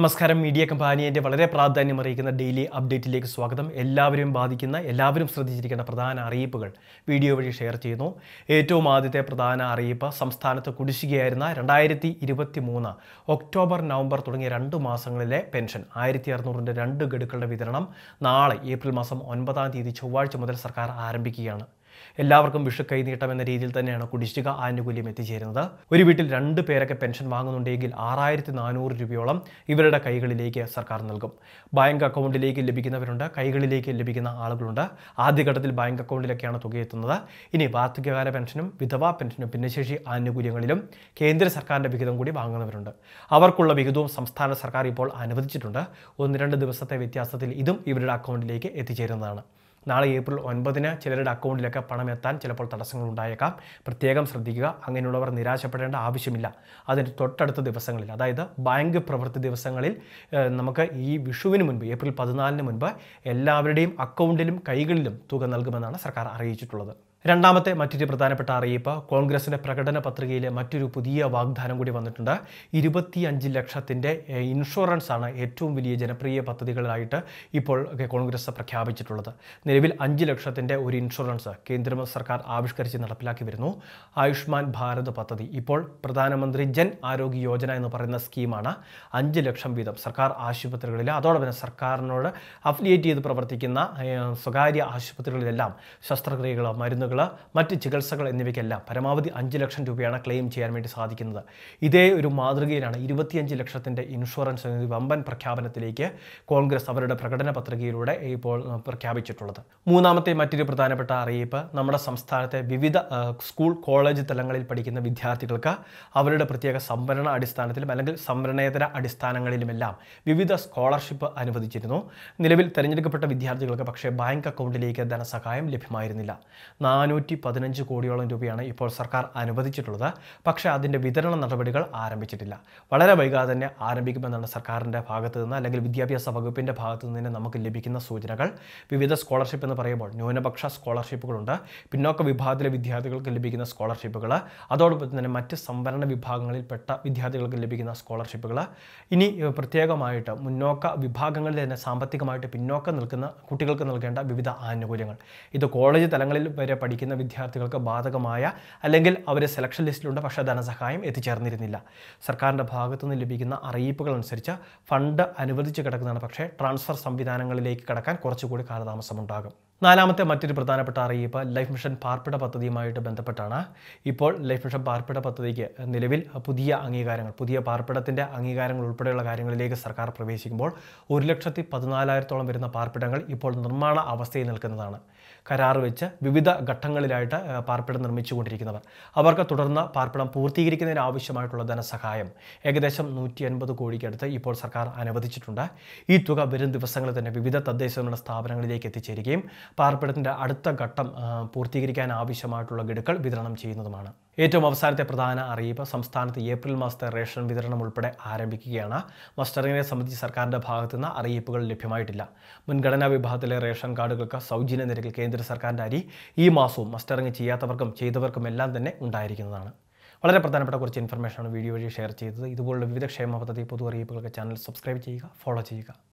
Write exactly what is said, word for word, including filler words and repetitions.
നമസ്കാരം. മീഡിയ കമ്പാനിയുടെ വളരെ പ്രാധാന്യമറിയിക്കുന്ന ഡെയിലി അപ്ഡേറ്റിലേക്ക് സ്വാഗതം. എല്ലാവരെയും ബാധിക്കുന്ന എല്ലാവരും ശ്രദ്ധിച്ചിരിക്കേണ്ട പ്രധാന അറിയിപ്പുകൾ വീഡിയോ വഴി ഷെയർ ചെയ്യുന്നു. ഏറ്റവും ആദ്യത്തെ പ്രധാന അറിയിപ്പ്, സംസ്ഥാനത്ത് കുടിശ്ശികയായിരുന്ന രണ്ടായിരത്തി ഇരുപത്തി മൂന്ന് ഒക്ടോബർ നവംബർ തുടങ്ങിയ രണ്ട് മാസങ്ങളിലെ പെൻഷൻ ആയിരത്തി അറുന്നൂറിൻ്റെ രണ്ട് ഗഡുക്കളുടെ വിതരണം നാളെ ഏപ്രിൽ മാസം ഒൻപതാം തീയതി ചൊവ്വാഴ്ച മുതൽ സർക്കാർ ആരംഭിക്കുകയാണ്. എല്ലാവർക്കും വിഷു കൈനീട്ടം എന്ന രീതിയിൽ തന്നെയാണ് കുടിശ്ശിക ആനുകൂല്യം എത്തിച്ചേരുന്നത്. ഒരു വീട്ടിൽ രണ്ട് പേരൊക്കെ പെൻഷൻ വാങ്ങുന്നുണ്ടെങ്കിൽ ആറായിരത്തി നാനൂറ് രൂപയോളം ഇവരുടെ കൈകളിലേക്ക് സർക്കാർ നൽകും. ബാങ്ക് അക്കൗണ്ടിലേക്ക് ലഭിക്കുന്നവരുണ്ട്, കൈകളിലേക്ക് ലഭിക്കുന്ന ആളുകളുണ്ട്. ആദ്യഘട്ടത്തിൽ ബാങ്ക് അക്കൗണ്ടിലൊക്കെയാണ് തുക എത്തുന്നത്. ഇനി വാർദ്ധക്യകാല പെൻഷനും വിധവാ പെൻഷനും ഭിന്നശേഷി ആനുകൂല്യങ്ങളിലും കേന്ദ്ര സർക്കാരിൻ്റെ വിഹിതം കൂടി വാങ്ങുന്നവരുണ്ട്. അവർക്കുള്ള വിഹിതവും സംസ്ഥാന സർക്കാർ ഇപ്പോൾ അനുവദിച്ചിട്ടുണ്ട്. ഒന്ന് രണ്ട് ദിവസത്തെ വ്യത്യാസത്തിൽ ഇതും ഇവരുടെ അക്കൗണ്ടിലേക്ക് എത്തിച്ചേരുന്നതാണ്. നാളെ ഏപ്രിൽ ഒൻപതിന് ചിലരുടെ അക്കൗണ്ടിലൊക്കെ പണം എത്താൻ ചിലപ്പോൾ തടസ്സങ്ങൾ ഉണ്ടായേക്കാം. പ്രത്യേകം ശ്രദ്ധിക്കുക. അങ്ങനെയുള്ളവർ നിരാശപ്പെടേണ്ട ആവശ്യമില്ല. അതിൻ്റെ തൊട്ടടുത്ത ദിവസങ്ങളിൽ, അതായത് ബാങ്ക് പ്രവൃത്തി ദിവസങ്ങളിൽ, നമുക്ക് ഈ വിഷുവിന് മുൻപ് ഏപ്രിൽ പതിനാലിന് മുൻപ് എല്ലാവരുടെയും അക്കൗണ്ടിലും കൈകളിലും തുക നൽകുമെന്നാണ് സർക്കാർ അറിയിച്ചിട്ടുള്ളത്. രണ്ടാമത്തെ മറ്റൊരു പ്രധാനപ്പെട്ട അറിയിപ്പ്, കോൺഗ്രസിൻ്റെ പ്രകടന പത്രികയിലെ മറ്റൊരു പുതിയ വാഗ്ദാനം കൂടി വന്നിട്ടുണ്ട്. ഇരുപത്തിയഞ്ച് ലക്ഷത്തിൻ്റെ ഇൻഷുറൻസ് ആണ് ഏറ്റവും വലിയ ജനപ്രിയ പദ്ധതികളായിട്ട് ഇപ്പോൾ കോൺഗ്രസ് പ്രഖ്യാപിച്ചിട്ടുള്ളത്. നിലവിൽ അഞ്ച് ലക്ഷത്തിൻ്റെ ഒരു ഇൻഷുറൻസ് കേന്ദ്ര സർക്കാർ ആവിഷ്കരിച്ച് നടപ്പിലാക്കി വരുന്നു. ആയുഷ്മാൻ ഭാരത് പദ്ധതി ഇപ്പോൾ പ്രധാനമന്ത്രി ജൻ ആരോഗ്യ യോജന എന്ന് പറയുന്ന സ്കീമാണ്. അഞ്ച് ലക്ഷം വീതം സർക്കാർ ആശുപത്രികളിൽ, അതോടൊപ്പം തന്നെ സർക്കാരിനോട് അഫിലിയേറ്റ് ചെയ്ത് പ്രവർത്തിക്കുന്ന സ്വകാര്യ ആശുപത്രികളിലെല്ലാം ശസ്ത്രക്രിയകൾ, മരുന്നുകൾ, മറ്റ് ചികിത്സകൾ എന്നിവയ്ക്കെല്ലാം പരമാവധി അഞ്ച് ലക്ഷം രൂപയാണ് ക്ലെയിം ചെയ്യാൻ വേണ്ടി സാധിക്കുന്നത്. ഇതേ ഒരു മാതൃകയിലാണ് ഇരുപത്തിയഞ്ച് ലക്ഷത്തിൻ്റെ ഇൻഷുറൻസ് എന്ന വമ്പൻ പ്രഖ്യാപനത്തിലേക്ക് കോൺഗ്രസ് അവരുടെ പ്രകടന പത്രികയിലൂടെ ഇപ്പോൾ പ്രഖ്യാപിച്ചിട്ടുള്ളത്. മൂന്നാമത്തെ മറ്റൊരു പ്രധാനപ്പെട്ട അറിയിപ്പ്, നമ്മുടെ സംസ്ഥാനത്തെ വിവിധ സ്കൂൾ കോളേജ് തലങ്ങളിൽ പഠിക്കുന്ന വിദ്യാർത്ഥികൾക്ക് അവരുടെ പ്രത്യേക സംവരണ അടിസ്ഥാനത്തിലും അല്ലെങ്കിൽ സംവരണേതര അടിസ്ഥാനങ്ങളിലുമെല്ലാം വിവിധ സ്കോളർഷിപ്പ് അനുവദിച്ചിരുന്നു. നിലവിൽ തിരഞ്ഞെടുക്കപ്പെട്ട വിദ്യാർത്ഥികൾക്ക് പക്ഷേ ബാങ്ക് അക്കൗണ്ടിലേക്ക് ധനസഹായം ലഭ്യമായിരുന്നില്ല. നാനൂറ്റി പതിനഞ്ച് കോടിയോളം രൂപയാണ് ഇപ്പോൾ സർക്കാർ അനുവദിച്ചിട്ടുള്ളത്. പക്ഷേ അതിൻ്റെ വിതരണ നടപടികൾ ആരംഭിച്ചിട്ടില്ല. വളരെ വൈകാതെ തന്നെ ആരംഭിക്കുമെന്നാണ് സർക്കാരിൻ്റെ ഭാഗത്തു നിന്ന് അല്ലെങ്കിൽ വിദ്യാഭ്യാസ വകുപ്പിൻ്റെ ഭാഗത്തു നിന്ന് നമുക്ക് ലഭിക്കുന്ന സൂചനകൾ. വിവിധ സ്കോളർഷിപ്പ് എന്ന് പറയുമ്പോൾ ന്യൂനപക്ഷ സ്കോളർഷിപ്പുകളുണ്ട്, പിന്നോക്ക വിഭാഗത്തിലെ വിദ്യാർത്ഥികൾക്ക് ലഭിക്കുന്ന സ്കോളർഷിപ്പുകൾ, അതോടൊപ്പം തന്നെ മറ്റ് സംവരണ വിഭാഗങ്ങളിൽപ്പെട്ട വിദ്യാർത്ഥികൾക്ക് ലഭിക്കുന്ന സ്കോളർഷിപ്പുകൾ, ഇനി പ്രത്യേകമായിട്ട് മുന്നോക്ക വിഭാഗങ്ങളിൽ തന്നെ സാമ്പത്തികമായിട്ട് പിന്നോക്കം നിൽക്കുന്ന കുട്ടികൾക്ക് നൽകേണ്ട വിവിധ ആനുകൂല്യങ്ങൾ. ഇത് കോളേജ് തലങ്ങളിൽ വരെ പഠിക്കുന്ന വിദ്യാർത്ഥികൾക്ക് ബാധകമായ അല്ലെങ്കിൽ അവർ സെലക്ഷൻ ലിസ്റ്റിലുണ്ട്, പക്ഷേ ധനസഹായം എത്തിച്ചേർന്നിരുന്നില്ല. സർക്കാരിൻ്റെ ഭാഗത്തു നിന്ന് ലഭിക്കുന്ന അറിയിപ്പുകൾ അനുസരിച്ച് ഫണ്ട് അനുവദിച്ച് കിടക്കുന്നതാണ്, പക്ഷേ ട്രാൻസ്ഫർ സംവിധാനങ്ങളിലേക്ക് കടക്കാൻ കുറച്ചുകൂടി കാലതാമസമുണ്ടാകും. നാലാമത്തെ മറ്റൊരു പ്രധാനപ്പെട്ട അറിയിപ്പ്, ലൈഫ് മിഷൻ പാർപ്പിട പദ്ധതിയുമായിട്ട് ബന്ധപ്പെട്ടാണ്. ഇപ്പോൾ ലൈഫ് മിഷൻ പാർപ്പിട പദ്ധതിക്ക് നിലവിൽ പുതിയ അംഗീകാരങ്ങൾ, പുതിയ പാർപ്പിടത്തിൻ്റെ അംഗീകാരങ്ങൾ ഉൾപ്പെടെയുള്ള കാര്യങ്ങളിലേക്ക് സർക്കാർ പ്രവേശിക്കുമ്പോൾ ഒരു ലക്ഷത്തി പതിനാലായിരത്തോളം വരുന്ന പാർപ്പിടങ്ങൾ ഇപ്പോൾ നിർമ്മാണ അവസ്ഥയിൽ നിൽക്കുന്നതാണ്. കരാർ വെച്ച് വിവിധ ഘട്ടങ്ങളിലായിട്ട് പാർപ്പിടം നിർമ്മിച്ചുകൊണ്ടിരിക്കുന്നവർ, അവർക്ക് തുടർന്ന് പാർപ്പിടം പൂർത്തീകരിക്കുന്നതിന് ആവശ്യമായിട്ടുള്ള ധനസഹായം ഏകദേശം നൂറ്റി അൻപത് കോടിക്കടുത്ത് ഇപ്പോൾ സർക്കാർ അനുവദിച്ചിട്ടുണ്ട്. ഈ തുക വരും ദിവസങ്ങളിൽ തന്നെ വിവിധ തദ്ദേശ ഭരണ സ്ഥാപനങ്ങളിലേക്ക് എത്തിച്ചേരുകയും പാർപ്പിടത്തിൻ്റെ അടുത്ത ഘട്ടം പൂർത്തീകരിക്കാൻ ആവശ്യമായിട്ടുള്ള ഗഡുക്കൾ വിതരണം ചെയ്യുന്നതുമാണ്. ഏറ്റവും അവസാനത്തെ പ്രധാന അറിയിപ്പ്, സംസ്ഥാനത്ത് ഏപ്രിൽ മാസത്തെ റേഷൻ വിതരണം ഉൾപ്പെടെ ആരംഭിക്കുകയാണ്. മസ്റ്ററിങ്ങിനെ സംബന്ധിച്ച് സർക്കാരിൻ്റെ ഭാഗത്തുനിന്ന് അറിയിപ്പുകൾ ലഭ്യമായിട്ടില്ല. മുൻഗണനാ വിഭാഗത്തിലെ റേഷൻ കാർഡുകൾക്ക് സൗജന്യ നിരക്കിൽ കേന്ദ്ര സർക്കാരിൻ്റെ അരി ഈ മാസവും മസ്റ്ററിങ് ചെയ്യാത്തവർക്കും ചെയ്തവർക്കും എല്ലാം തന്നെ ഉണ്ടായിരിക്കുന്നതാണ്. വളരെ പ്രധാനപ്പെട്ട കുറച്ച് ഇൻഫർമേഷനാണ് വീഡിയോ വഴി ഷെയർ ചെയ്തത്. ഇതുപോലുള്ള വിവിധ ക്ഷേമ പദ്ധതി പൊതു അറിയിപ്പുകൾക്ക് ചാനൽ സബ്സ്ക്രൈബ് ചെയ്യുക, ഫോളോ ചെയ്യുക.